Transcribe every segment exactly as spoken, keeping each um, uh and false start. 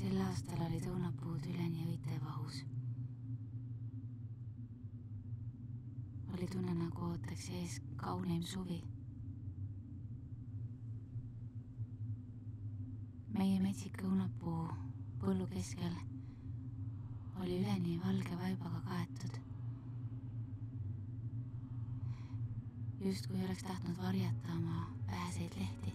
Sel aastal olid õunapuud üleni õitevahus. Oli tunne, nagu ootaks ees kauneim suvi. Meie metsika õunapuu põllu keskel oli üleni valge vaibaga kaetud. Just kui oleks tahtnud varjata oma väheseid lehti.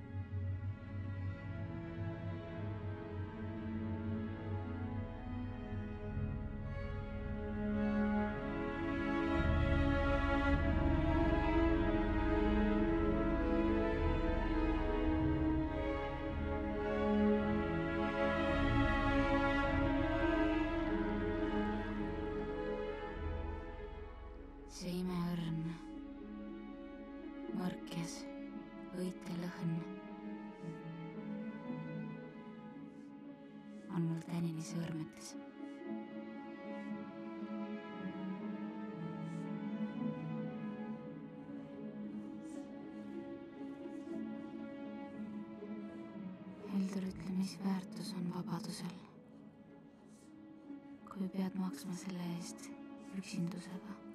See imeõrn, mõrkjas, õitelõhn on mul tänini sõõrmetes. Heldur ütle, mis väärtus on vabadusel, kui pead maksma selle eest üksindusega.